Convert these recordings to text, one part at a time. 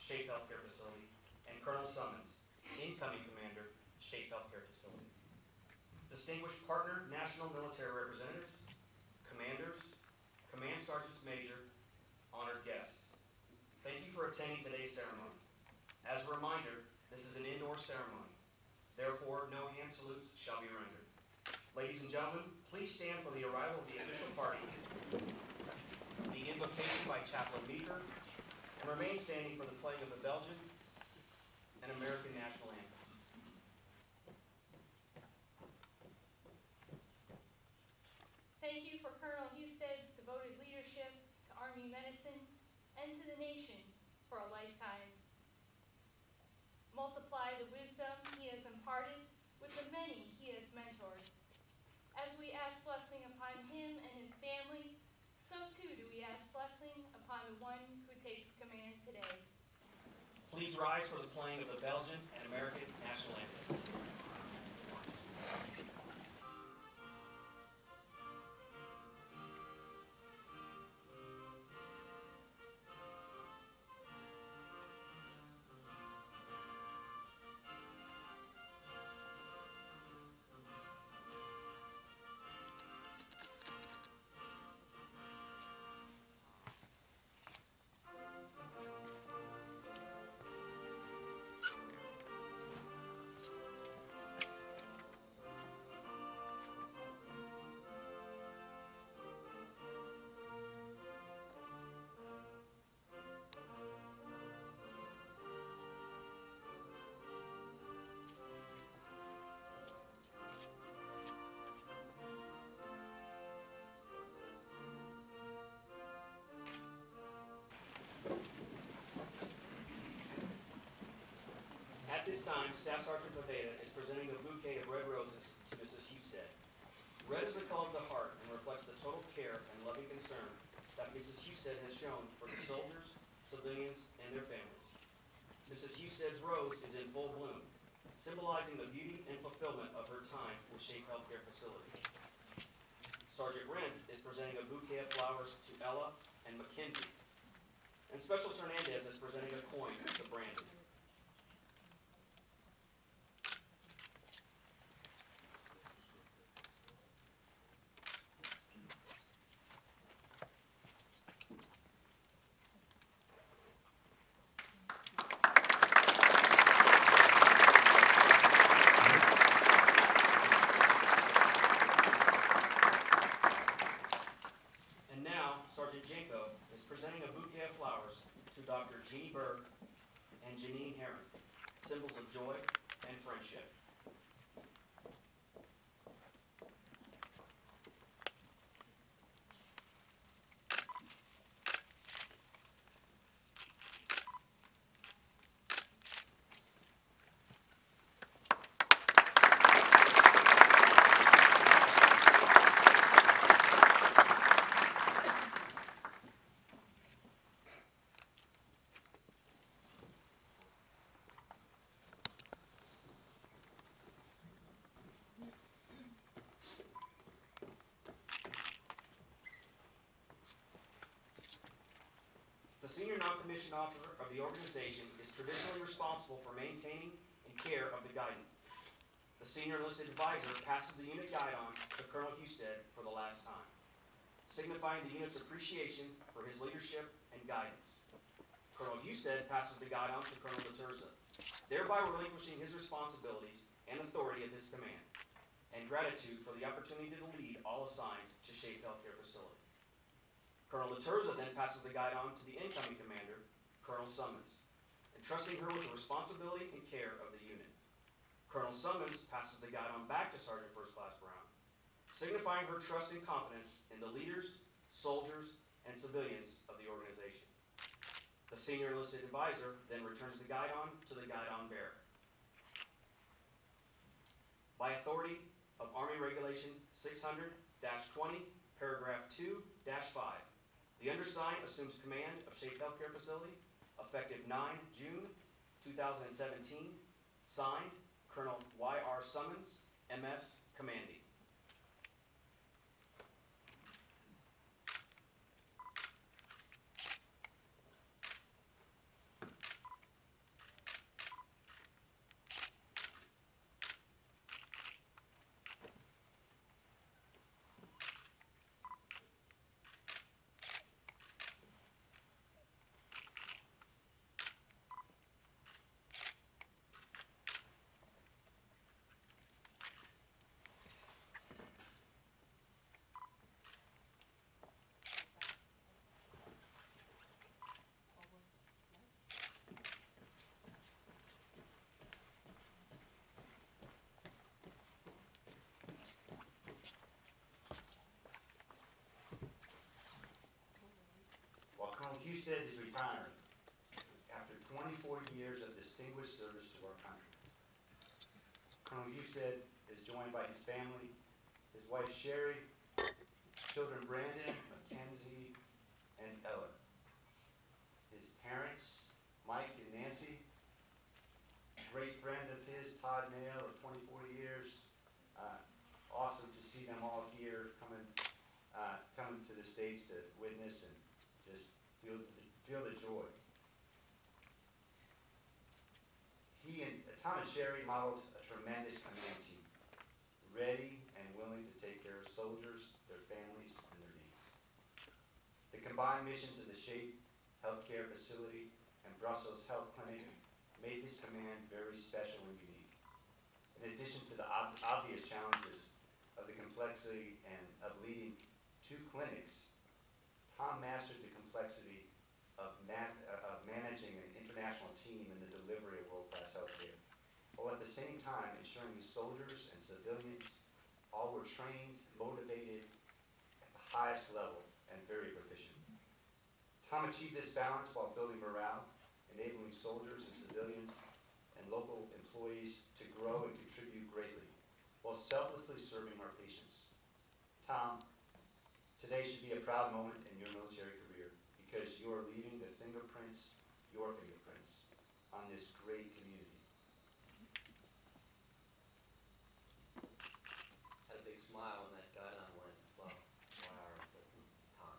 Shape Healthcare Facility, and Colonel Summons, incoming commander, Shape Healthcare Facility. Distinguished partner national military representatives, commanders, command sergeants major, honored guests. Thank you for attending today's ceremony. As a reminder, this is an indoor ceremony. Therefore, no hand salutes shall be rendered. Ladies and gentlemen, please stand for the arrival of the official party, the invocation by Chaplain Meeker, and remain standing for the playing of the Belgian and American national anthems. Thank you for Colonel Husted's devoted leadership to Army medicine and to the nation for a lifetime. Multiply the wisdom he has imparted with the many he has mentored. As we ask blessing upon him and his family, so too do we ask blessing upon the one who takes command today. Please rise for the playing of the Belgian and American national anthems. At this time, Staff Sergeant Pavetta is presenting a bouquet of red roses to Mrs. Husted. Red is the color of the heart and reflects the total care and loving concern that Mrs. Husted has shown for the soldiers, civilians, and their families. Mrs. Husted's rose is in full bloom, symbolizing the beauty and fulfillment of her time with Shape Healthcare Facility. Sergeant Rent is presenting a bouquet of flowers to Ella and Mackenzie. And Special Hernandez is presenting a coin to Brandon. Sergeant Janko is presenting a bouquet of flowers to Dr. Jeannie Berg and Janine Herron, symbols of joy and friendship. The senior non-commissioned officer of the organization is traditionally responsible for maintaining and care of the guidon. The senior enlisted advisor passes the unit guidon to Colonel Husted for the last time, signifying the unit's appreciation for his leadership and guidance. Colonel Husted passes the guidon to Colonel Laterza, thereby relinquishing his responsibilities and authority of his command, and gratitude for the opportunity to lead all assigned to Shape Healthcare Facility. Colonel Laterza then passes the guidon to the incoming commander, Colonel Summons, entrusting her with the responsibility and care of the unit. Colonel Summons passes the guidon back to Sergeant First Class Brown, signifying her trust and confidence in the leaders, soldiers, and civilians of the organization. The senior enlisted advisor then returns the guidon to the guidon bearer. By authority of Army Regulation 600-20, paragraph 2-5, the undersigned assumes command of Shape Healthcare Facility effective 9 June 2017, signed Colonel Y.R. Summons, MS, Commanding. Husted is retiring after 24 years of distinguished service to our country. Colonel Husted is joined by his family, his wife Sherry, children Brandon, Mackenzie, and Ella. His parents, Mike and Nancy, great friend of his, Todd Nail, of 24 years. Awesome to see them all here coming to the States to witness and just feel the joy. Tom and Sherry modeled a tremendous command team, ready and willing to take care of soldiers, their families, and their needs. The combined missions of the SHAPE Healthcare Facility and Brussels Health Clinic made this command very special and unique. In addition to the obvious challenges of the complexity and of leading two clinics, Tom mastered the complexity of managing an international team in the delivery of world-class healthcare, while at the same time ensuring the soldiers and civilians all were trained, motivated at the highest level, and very proficient. Tom achieved this balance while building morale, enabling soldiers and civilians and local employees to grow and contribute greatly, while selflessly serving our patients. Tom, today should be a proud moment in your military career because you are leaving the fingerprints, your fingerprints, on this great community. Had a big smile when that guidon went. Wow, I said, it's Tom.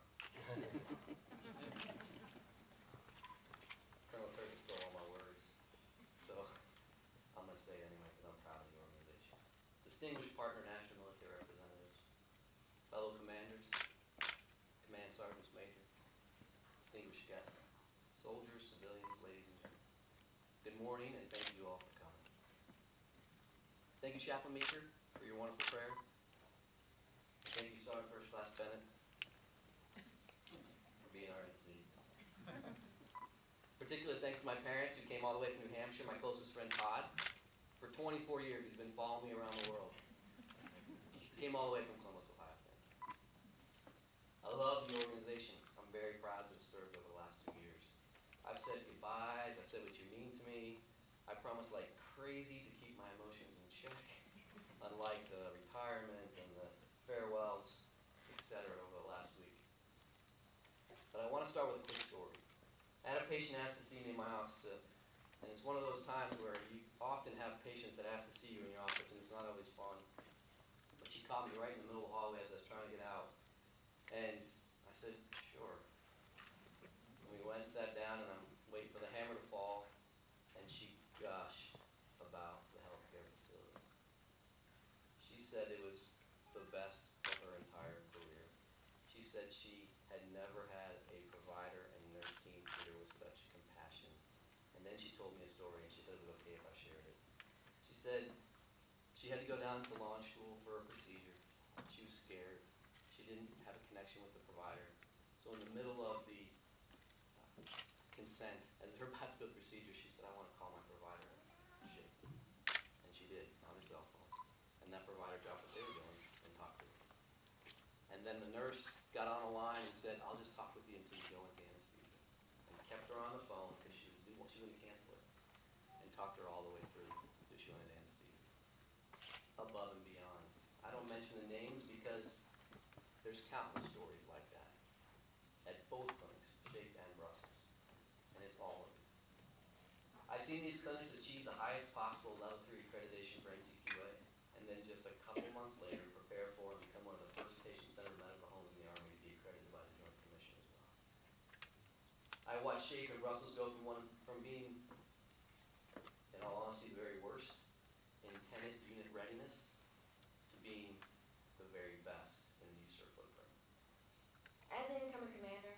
Colonel Curtis stole all my words, so I'm going to say it anyway because I'm proud of the organization. Distinguished partner national military representatives, fellow commanders, command sergeants major, distinguished guests, soldiers, civilians, ladies and gentlemen. Good morning and thank you all for coming. Thank you, Chaplain Meeker, for your wonderful prayer. Thank you, Sergeant First Class Bennett, for being our MC. Particular thanks to my parents who came all the way from New Hampshire, my closest friend Todd. For 24 years, he's been following me around the world. He came all the way from Columbus, Ohio. I love the organization. I'm very proud to have served over the last 2 years. I've said goodbyes, I've said what you mean to me. I promised like crazy to keep my emotions in check, unlike the retirement and the farewells, etc. over the last week. But I want to start with a quick story. I had a patient ask to see me in my office, and it's one of those times where you often have patients that ask to see you in your office, and it's not always fun. But she caught me right in the middle of the hallway as I was trying to get out, and I said, sure. And we went and sat down, and I'm waiting for the hammer to fall, and she gushed about the healthcare facility. She said it was the best of her entire career. She said she had never had a provider and nurse team treat her with such compassion. And then she told me a story, and she said it was okay if I shared it. She said she had to go down to launch school for a procedure. She was scared. She didn't have a connection with the provider. So in the middle of the consent, as they're about to go to the procedure, she said, I want to call my provider. Shit. And she did, on her cell phone. And that provider dropped what they were doing and talked to her. And then the nurse got on the line and said, I'll just talk with you until you go into anesthesia. And kept her on the phone because she was going to cancel it. And talked her all the way through till she went into anesthesia. Above and beyond. I don't mention the names because there's countless stories like that at both clinics, SHAPE and Brussels. And it's all of them. I've seen these clinics achieve the highest possible level 3 accreditation for NCQA, and then just a couple months later prepare for and become one of the first patient-centered medical homes in the Army to be accredited by the Joint Commission as well. I watched SHAPE and Brussels go from being, in all honesty, the very worst in tenant unit readiness to being the very best in the use of footprint. As an incoming commander,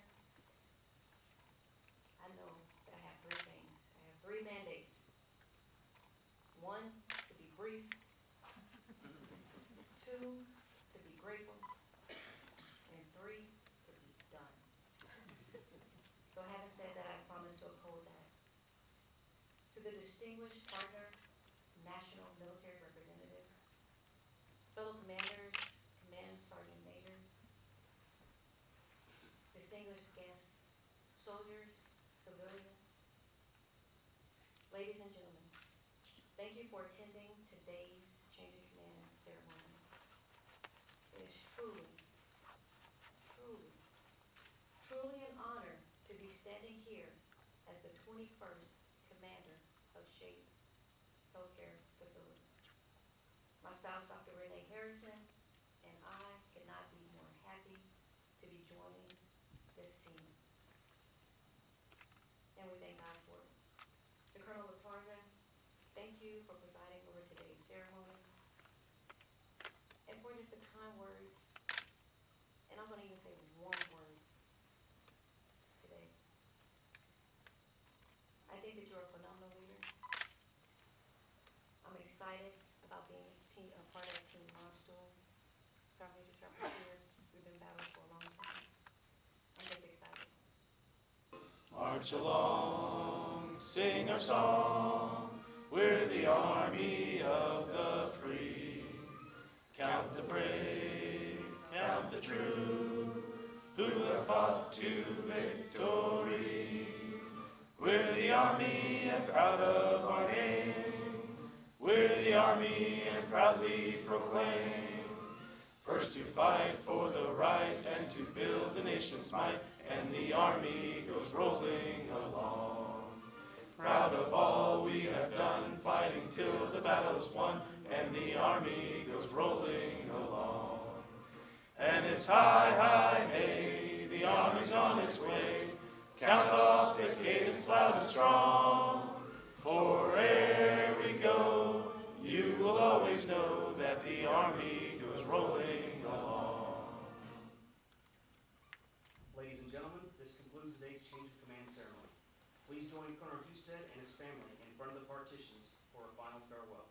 I know that I have 3 things. I have 3 mandates. 1, to be brief. 2, to be grateful. And 3, to be done. So having said that, I promise to uphold that. To the distinguished partner, national military representatives, fellow commanders, command sergeant majors, distinguished guests, soldiers, civilians. Ladies and gentlemen, thank you for attending today's change of command ceremony. It is truly, truly, truly an honor to be standing here as the 21st commander of SHAPE Healthcare Facility. My spouse, Dr. Renee Harrison, and I could not be more happy to be joining this team. And we thank God for it. To Colonel Latarza, thank you for presiding over today's ceremony and for just the kind words, and I'm going to even say warm words today. I think that you're a phenomenal leader. I'm excited about being a part of Team Barstool. Sergeant Major Sharp here. We've been battling for a long time. I'm just excited. March along, sing our song. We're the army of the free. Count the brave, count the true, who have fought to victory. We're the army and proud of our name. We're the army and proudly proclaim. First to fight for the right and to build the nation's might, and the army goes rolling along. Proud of all we have done, fighting till the battle's won, and the army goes rolling along. And it's hi, hi, hey, the army's on its way. Count off the cadence loud and strong. For ere we go, you will always know that the army goes rolling along. Ladies and gentlemen, this concludes today's change of command ceremony. Please join Colonel Husted and his family in front of the partitions for a final farewell.